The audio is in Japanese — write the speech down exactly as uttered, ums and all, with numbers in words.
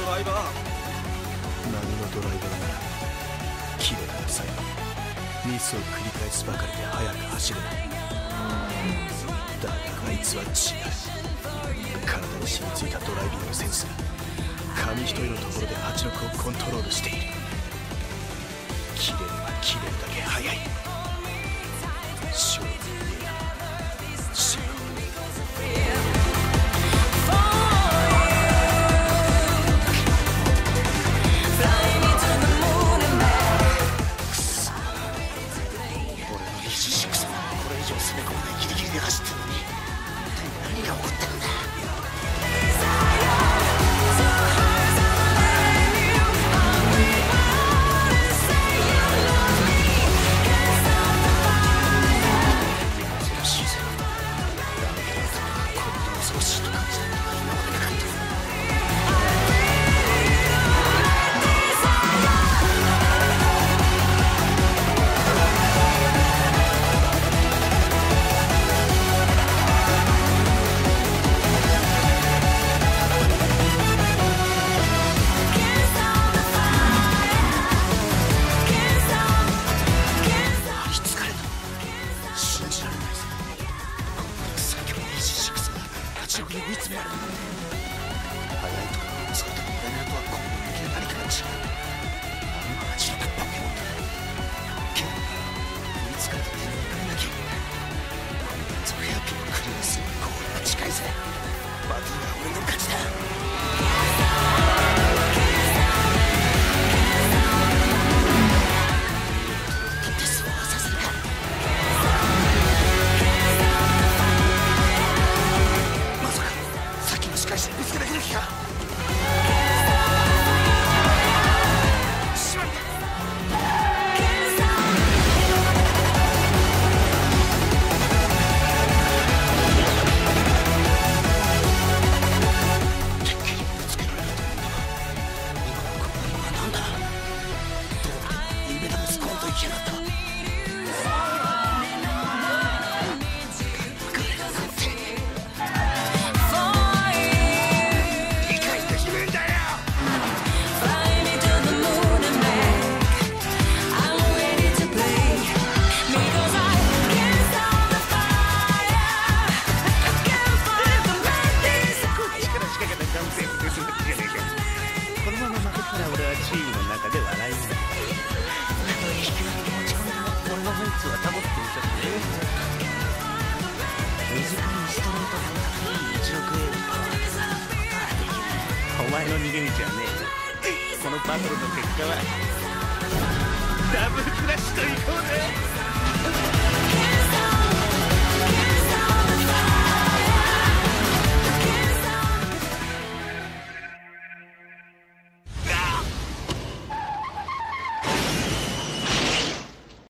ライバー。 何のドライバーなら綺麗な最後ミスを繰り返すばかりで速く走れない。だがあいつは違う。体に染みついたドライビングセンスが紙一重のところではちろくをコントロールしている。切れれば切れるだけ速い。勝負に見えたシンゴ。 お前の逃げ道はねえ。このバトルの結果はダブルクラッシュといこうぜ。